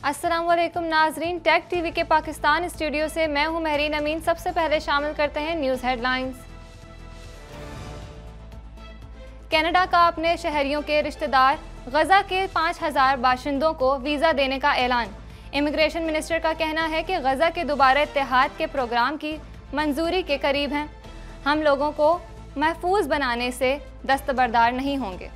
अस्सलामुअलैकुम नाजरीन, take TV के पाकिस्तान स्टूडियो से मैं हूं महरीन अमीन। सबसे पहले शामिल करते हैं न्यूज़ हेडलाइंस। कनाडा का अपने शहरियों के रिश्तेदार गजा के 5000 बाशिंदों को वीज़ा देने का ऐलान। इमिग्रेशन मिनिस्टर का कहना है कि गजा के दोबारा इत्तेहाद के प्रोग्राम की मंजूरी के करीब हैं। हम लोगों को महफूज बनाने से दस्तबरदार नहीं होंगे।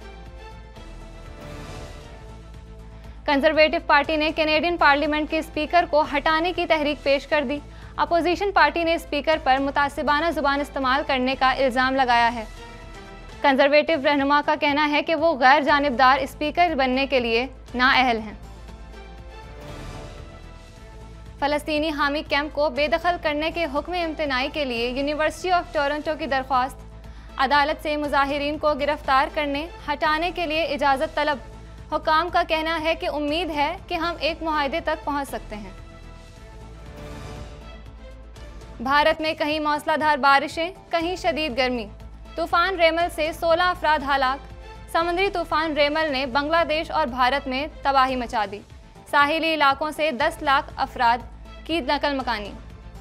कंजर्वेटिव पार्टी ने कैनेडियन पार्लियामेंट के स्पीकर को हटाने की तहरीक पेश कर दी। अपोजिशन पार्टी ने स्पीकर पर मुतासिबाना जुबान इस्तेमाल करने का इल्ज़ाम लगाया है। कंजर्वेटिव रहनुमा का कहना है कि वो गैर जानिबदार स्पीकर बनने के लिए नाअहल हैं। फ़लस्तीनी हामी कैंप को बेदखल करने के हुक्म इम्तनाई के लिए यूनिवर्सिटी ऑफ टोरंटो की दरख्वास्त। अदालत से मुजाहिरीन को गिरफ्तार करने हटाने के लिए इजाज़त तलब। हुकाम का कहना है कि उम्मीद है कि हम एक मुआहदे तक पहुंच सकते हैं। भारत में कहीं मौसलाधार बारिशें, कहीं शदीद गर्मी। तूफान रेमल से 16 अफराद हलाक। समुद्री तूफान रेमल ने बांग्लादेश और भारत में तबाही मचा दी। साहिली इलाकों से 10 लाख अफराद की नकल मकानी।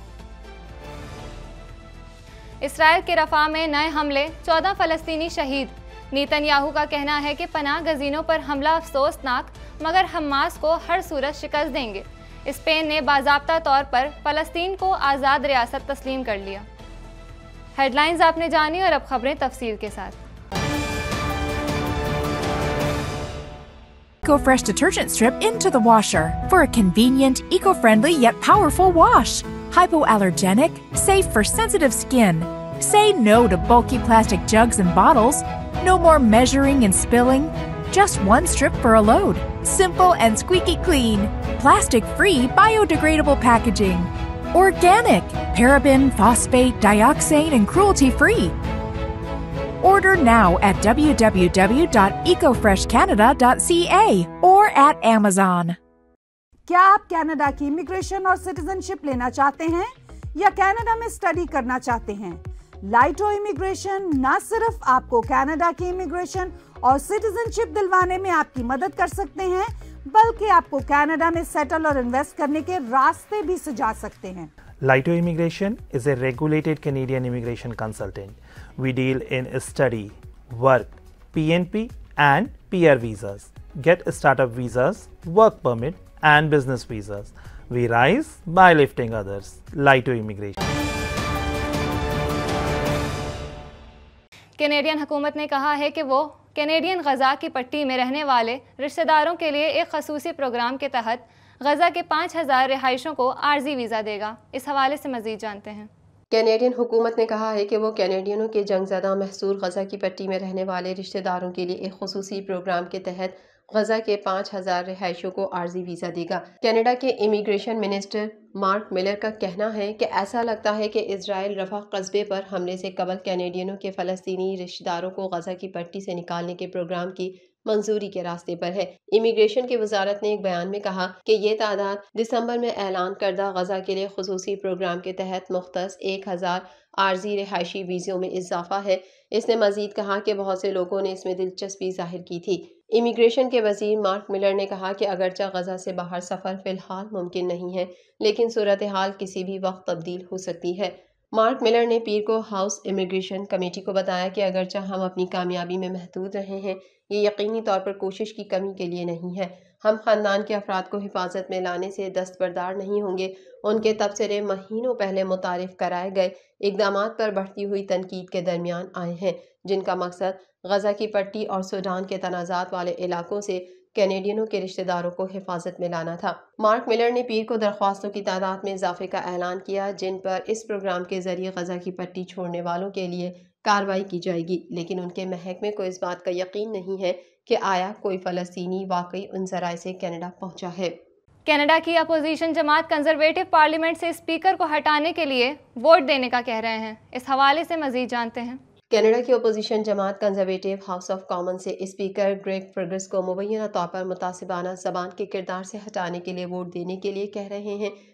इसराइल के रफा में नए हमले, 14 फ़लस्तीनी शहीद। नेतन्याहू का कहना है कि पनाह गज़ीनों पर हमला अफसोसनाक, मगर हमास को हर सूरत शिकस्त देंगे। स्पेन ने बाज़ाब्ता तौर पर फ़लस्तीन को आज़ाद रियासत तस्लीम कर लिया। हेडलाइंस आपने जानी और अब खबरें तफसील के साथ। EcoFresh detergent strip into the washer for a convenient, eco-friendly yet powerful wash. Hypoallergenic, safe for sensitive skin. Say no to bulky plastic jugs and bottles. No more measuring and spilling. Just one strip for a load. Simple and squeaky clean. Plastic-free, biodegradable packaging. Organic, paraben, phosphate, dioxane, and cruelty-free. Order now at www.ecofreshcanada.ca or at Amazon. क्या आप Canada की immigration और citizenship लेना चाहते हैं या Canada में study करना चाहते हैं? लाइटो इमिग्रेशन न सिर्फ आपको कनाडा की इमिग्रेशन और सिटीजनशिप दिलवाने में आपकी मदद कर सकते हैं, बल्कि आपको कनाडा में सेटल और इन्वेस्ट करने के रास्ते भी सुझा सकते हैं। Laito Immigration is a regulated Canadian immigration consultant. We deal in study, work, PNP and PR visas. Get startup visas, work permit and business visas. We rise by lifting others. Laito Immigration. Canadian हुकूमत ने कहा है कि वो Canadian गजा की पट्टी में रहने वाले रिश्तेदारों के लिए एक खसूसी प्रोग्राम के तहत गजा के 5000 रिहायशों को आर्जी वीज़ा देगा। इस हवाले से मज़ीद जानते हैं। कैनेडियन हुकूमत ने कहा है कि वो कैनेडियनों के जंगज़दा महसूर गजा की पट्टी में रहने वाले रिश्तेदारों के लिए एक खुसूसी प्रोग्राम के तहत गजा के 5000 रिहायशों को आर्जी वीज़ा देगा। कनाडा के इमिग्रेशन मिनिस्टर मार्क मिलर का कहना है कि ऐसा लगता है कि इजराइल रफा कस्बे पर हमले से कबल कैनेडियनों के फ़लस्तीनी रिश्तेदारों को गजा की पट्टी से निकालने के प्रोग्राम की मंजूरी के रास्ते पर है। इमिग्रेशन की वजारत ने एक बयान में कहा कि ये तादाद दिसंबर में ऐलान करदा गजा के लिए खुसूसी प्रोग्राम के तहत मुख्तस 1000 आर्जी रिहायशी वीज़ों में इजाफा है। इसने मजीद कहा कि बहुत से लोगों ने इसमें दिलचस्पी जाहिर की थी। इमिग्रेशन के वजीर मार्क मिलर ने कहा कि अगरचे गजा से बाहर सफ़र फ़िलहाल मुमकिन नहीं है, लेकिन सूरत हाल किसी भी वक्त तब्दील हो सकती है। मार्क मिलर ने पीर को हाउस इमिग्रेशन कमेटी को बताया कि अगरचे हम अपनी कामयाबी में महदूद रहे हैं, ये यकीनी तौर पर कोशिश की कमी के लिए नहीं है। हम ख़ानदान के अफराद को हिफाजत में लाने से दस्तबरदार नहीं होंगे। उनके तबसरे महीनों पहले मुतारिफ कराए गए इकदामात पर बढ़ती हुई तनकीद के दरमियान आए हैं, जिनका मकसद गजा की पट्टी और सूडान के तनाज़ात वाले इलाकों से कैनेडियनों के रिश्तेदारों को हिफाजत में लाना था। मार्क मिलर ने पीर को दरख्वास्तों की तादाद में इजाफे का ऐलान किया, जिन पर इस प्रोग्राम के जरिए गजा की पट्टी छोड़ने वालों के लिए कार्रवाई की जाएगी, लेकिन उनके महकमे को इस बात का यकीन नहीं है कि आया कोई फ़लस्तीनी वाकई उन ज़राए से कनाडा पहुंचा है। कनाडा की अपोजिशन जमात कंजर्वेटिव पार्लियामेंट से स्पीकर को हटाने के लिए वोट देने का कह रहे हैं। इस हवाले से मजीद जानते हैं। कनाडा की अपोजिशन जमात कंजर्वेटिव हाउस ऑफ कॉमन से स्पीकर ग्रेग फर्गस को मुबैना तौर पर मुतासिबाना ज़बान के किरदार से हटाने के लिए वोट देने के लिए कह रहे हैं।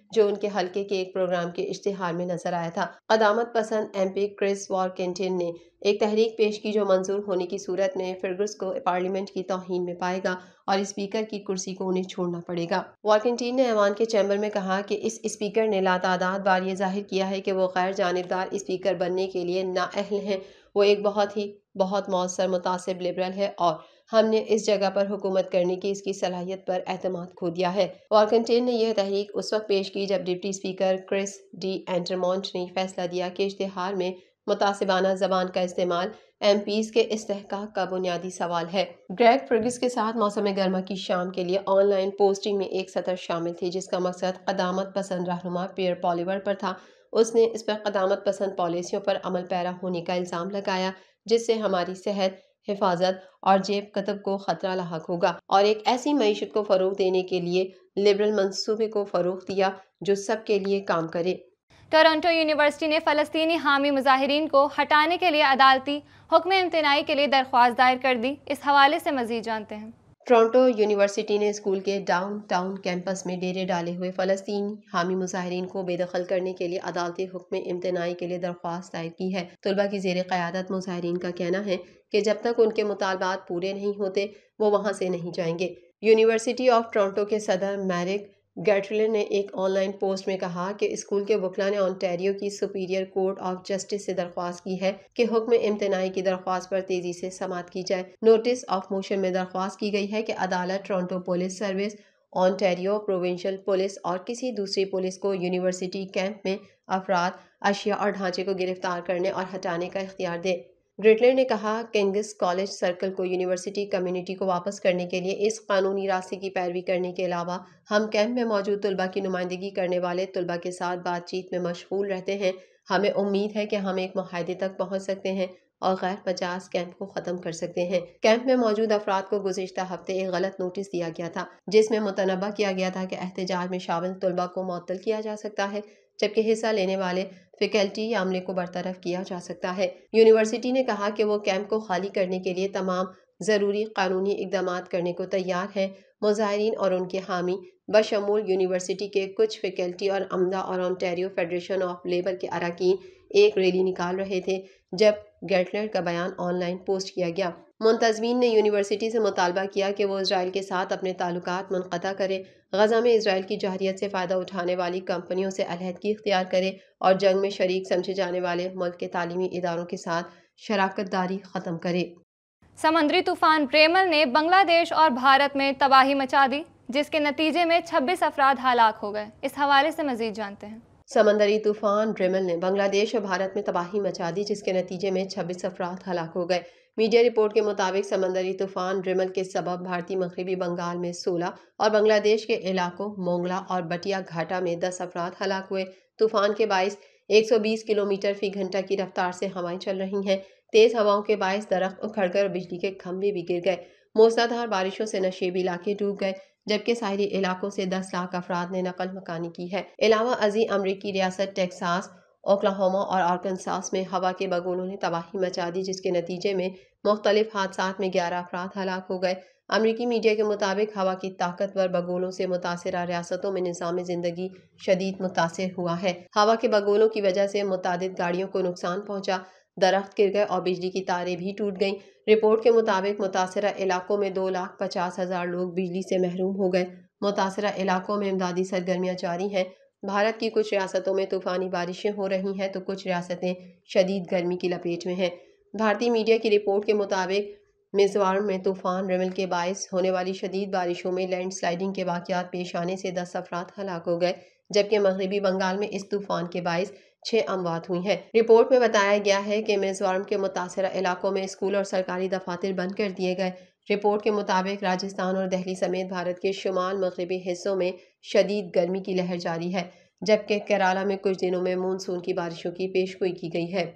जो उनके हल्के के एक प्रोग्राम के इश्तिहार में नजर आया था। क़दामत पसंद MP क्रिस वॉर्किंटन ने एक तहरीक पेश की जो मंजूर होने की सूरत में फिरगुस को पार्लियामेंट की तौहीन में पाएगा और स्पीकर की कुर्सी को उन्हें छोड़ना पड़ेगा। वॉर्किंटन ने ऐवान के चैम्बर में कहा कि इस स्पीकर ने लातादाद बार ये जाहिर किया है कि वो गैर जानिबदार स्पीकर बनने के लिए नाअहल हैं। वो एक बहुत मौसर मुतासिब लिबरल है और हमने इस जगह पर हुकूमत करने की इसकी सलाहियत पर एतमाद खो दिया है। वॉर्किंटन ने यह तहरीक उस वक्त पेश की जब deputy speaker Chris d'Entremont ने फैसला दिया कि इश्तिहार में मुतासिबाना जबान का इस्तेमाल MPs के इस्तेहकाक का बुनियादी सवाल है। ग्रेग फिरगिस के साथ मौसम गर्मा की शाम के लिए ऑनलाइन पोस्टिंग में एक सतर शामिल थी जिसका मकसद क़दामत पसंद रहनुमा पियर पॉलिवर पर था। उसने इस पर क़दामत पसंद पॉलिसियों पर अमल पैरा होने का इल्ज़ाम लगाया जिससे हमारी सेहत, हिफाजत और जेब कतब को खतरा लाहक होगा और एक ऐसी मईशत को फ़रोग़ देने के लिए लिबरल मंसूबे को फ़रोग़ दिया जो सबके लिए काम करे। टोरंटो यूनिवर्सिटी ने फ़लस्तीनी हामी मुजाहिरीन को हटाने के लिए अदालती हुक्म इम्तनाई के लिए दरख्वास्त दायर कर दी। इस हवाले से मज़ीद जानते हैं। टोरंटो यूनिवर्सिटी ने स्कूल के डाउनटाउन कैंपस में डेरे डाले हुए फ़लस्तीनी हामी मुजाहिरीन को बेदखल करने के लिए अदालती हुक्म इम्तनाई के लिए दरख्वास्त दायर की है। तलबा की ज़ेर क़यादत मुजाहिरीन का कहना है कि जब तक उनके मुतालबात पूरे नहीं होते वो वहाँ से नहीं जाएंगे। यूनिवर्सिटी ऑफ टोरंटो के सदर मैरिक गैट्रलिन ने एक ऑनलाइन पोस्ट में कहा कि स्कूल के वकला ने ओंटारियो की सुपीरियर कोर्ट ऑफ जस्टिस से दरख्वास्त की है कि हुक्म इम्तनाई की दरख्वास्त पर तेजी से समाअत की जाए। नोटिस ऑफ मोशन में दरख्वास्त की गई है कि अदालत Toronto police service, Ontario provincial police और किसी दूसरी पुलिस को यूनिवर्सिटी कैंप में अफराद, अशिया और ढांचे को गिरफ्तार करने और हटाने का इख्तियार दे। ग्रेटलर ने कहा किंग्स कॉलेज सर्कल को यूनिवर्सिटी कम्युनिटी को वापस करने के लिए इस कानूनी रास्ते की पैरवी करने के अलावा हम कैंप में मौजूद तलबा की नुमाइंदगी करने वाले तलबा के साथ बातचीत में मशगूल रहते हैं। हमें उम्मीद है कि हम एक मुआहदे तक पहुँच सकते हैं और गैर मजाज कैंप को ख़त्म कर सकते हैं। कैंप में मौजूद अफराद को गुज़िश्ता हफ्ते एक गलत नोटिस दिया गया था जिसमें मुतनबा किया गया था कि एहतजाज में शामिल तलबा को मुअत्तल किया जा सकता है जबकि हिस्सा लेने वाले फैकल्टी या अमले को बरतरफ किया जा सकता है। यूनिवर्सिटी ने कहा कि वो कैंप को खाली करने के लिए तमाम ज़रूरी कानूनी इक़दाम करने को तैयार है। मुजाहिरीन और उनके हामी बशमूल यूनिवर्सिटी के कुछ फैकल्टी और अमला और ओंटारियो फेडरेशन ऑफ लेबर के अरकान एक रैली निकाल रहे थे जब गैटलर का बयान ऑनलाइन पोस्ट किया गया। मुंतज़मीन ने यूनिवर्सिटी से मुतालबा किया कि वो इजराइल के साथ अपने ताल्लुकात मुनक़ता करे, गज़ा में इजराइल की जहरियत से फ़ायदा उठाने वाली कंपनियों से अलहदगी इख्तियार करे और जंग में शरीक समझे जाने वाले मुल्क के तालीमी इदारों के साथ शराकत दारी ख़त्म करे। समुद्री तूफान ब्रेमल ने बांग्लादेश और भारत में तबाही मचा दी जिसके नतीजे में 26 अफराद हलाक हो गए। इस हवाले से मज़ीद जानते हैं। समंदरी तूफान ब्रेमल ने बांग्लादेश और भारत में तबाही मचा दी जिसके नतीजे में 26 अफराद हलाक हो गए। मीडिया रिपोर्ट के मुताबिक समंदरी तूफान ब्रेमल के सबब भारतीय मगरबी बंगाल में 16 और बांग्लादेश के इलाकों मोंगला और बटिया घाटा में 10 अफराद हलाक हुए। तूफान के बाइस 120 किलोमीटर फी घंटा की रफ्तार से हवाएं चल रही हैं। तेज हवाओं के बाइस दरख्त उखड़कर और बिजली के खंभे भी गिर गए। मूसलाधार बारिशों से नशेबी इलाके डूब गए जबकि साहिली इलाकों से 10 लाख अफराद ने नकल मकानी की है। अलावा अजी अमरीकी रियासत टेक्सास, ओक्लाहोमा और आर्कनसास में हवा के बगुलों ने तबाही मचा दी जिसके नतीजे में मुख्तलिफ हादसात में 11 अफराद हलाक हो गए। अमरीकी मीडिया के मुताबिक हवा की ताकतवर बगुलों से मुतासरा रियासतों में निज़ाम ज़िंदगी शदीद मुतासर हुआ है। हवा के बगुलों की वजह से मुतादिद गाड़ियों को नुकसान पहुंचा, दरख्त गिर गए और बिजली की तारें भी टूट गईं। रिपोर्ट के मुताबिक मुतासरा इलाकों में 2,50,000 लोग बिजली से महरूम हो गए। मुतासरा इलाकों में इमदादी सरगर्मियाँ जारी हैं। भारत की कुछ रियासतों में तूफ़ानी बारिशें हो रही हैं तो कुछ रियासतें शदीद गर्मी की लपेट में हैं। भारतीय मीडिया की रिपोर्ट के मुताबिक मिज़ोरम में तूफ़ान रेमल के बायस होने वाली शदीद बारिशों में लैंडस्लाइडिंग के वाक़यात पेश आने से 10 अफराद हलाक हो गए जबकि मगरबी बंगाल में इस तूफ़ान के बायस 6 अमवात हुई हैं। रिपोर्ट में बताया गया है कि मिज़ोरम के मुतासरा इलाकों में स्कूल और सरकारी दफातर बंद कर दिए गए। रिपोर्ट के मुताबिक राजस्थान और दिल्ली समेत भारत के शुमाल मगरबी हिस्सों में शदीद गर्मी की लहर जारी है जबकि केरला में कुछ दिनों में मानसून की बारिशों की पेशगोई की गई है।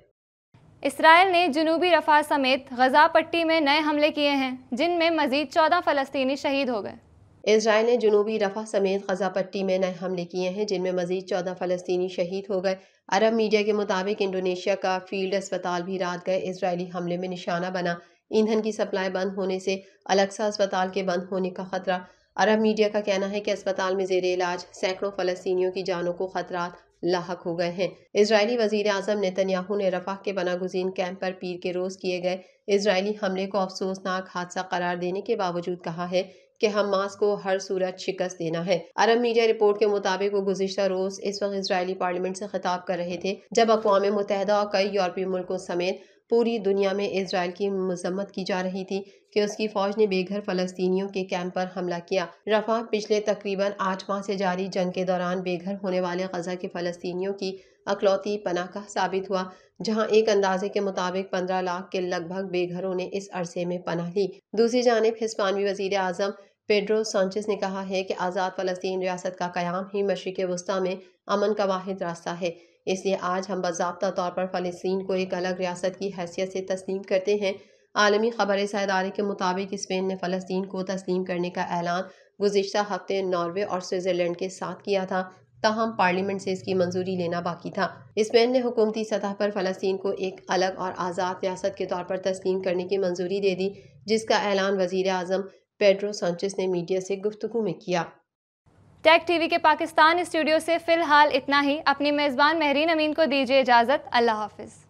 इसराइल ने जनूबी रफ़ा समेत गज़ा पट्टी में नए हमले किए हैं जिनमें मज़ीद 14 फ़लस्तीनी शहीद हो गए। इसराइल ने जनूबी रफ़ा समेत गज़ा पट्टी में नए हमले किए हैं जिनमें मज़ीद 14 फ़लस्तीनी शहीद हो गए। अरब मीडिया के मुताबिक इंडोनेशिया का फील्ड अस्पताल भी रात गए इसराइली हमले में निशाना बना। ईंधन की सप्लाई बंद होने से अलक्सा अस्पताल के बंद होने का खतरा। अरब मीडिया का कहना है कि अस्पताल में जेर इलाज सैकड़ों फ़लस्तीनियों की जानों को खतरात लाहक हो गए हैं। इजरायली वज़ीर आज़म नेतन्याहू ने रफ़ाह के पनागुज़ीन कैंप पर पीर के रोज़ किए गए इजरायली हमले को अफसोसनाक हादसा करार देने के बावजूद कहा है कि हमास को हर सूरत शिकस्त देना है। अरब मीडिया रिपोर्ट के मुताबिक वो गुज़िश्ता रोज़ इस वक्त इजरायली पार्लियामेंट से खिताब कर रहे थे जब अक़वाम मुत्तहिदा और कई यूरोपीय मुल्कों समेत पूरी दुनिया में इजराइल की मज़म्मत की जा रही थी कि उसकी फ़ौज ने बेघर फ़लस्तीनियों के कैंप पर हमला किया। रफ़ाह पिछले तकरीबन 8 माह से जारी जंग के दौरान बेघर होने वाले गज़ा के फ़लस्तीनियों की अकलौती पनाह साबित हुआ, जहां एक अंदाजे के मुताबिक 15 लाख के लगभग बेघरों ने इस अरसे में पनाह ली। दूसरी जानिब हिस्पानवी वज़ीर आज़म पेड्रो सांचेस ने कहा है कि आज़ाद फ़लस्तीन रियासत का क़याम ही मशरिक़ वस्ता में अमन का वाहिद रास्ता है, इसलिए आज हम बाज़ाब्ता तौर पर फ़लस्तीन को एक अलग रियासत की हैसियत से तस्लीम करते हैं। आलमी ख़बर-ए-रसाई इदारे के मुताबिक स्पेन ने फ़लस्तीन को तस्लीम करने का ऐलान गुज़िश्ता हफ्ते नॉर्वे और स्विट्ज़रलैंड के साथ किया था, ताहम पार्लियामेंट से इसकी मंजूरी लेना बाकी था। स्पेन ने हुकूमती सतह पर फ़लस्तीन को एक अलग और आज़ाद रियासत के तौर पर तस्लीम करने की मंजूरी दे दी, जिसका ऐलान वज़ीर आज़म पेड्रो सांचेस ने मीडिया से गुफ्तगू में किया। टेक टीवी के पाकिस्तान स्टूडियो से फ़िलहाल इतना ही। अपनी मेज़बान महरीन अमीन को दीजिए इजाज़त। अल्लाह हाफ़िज़।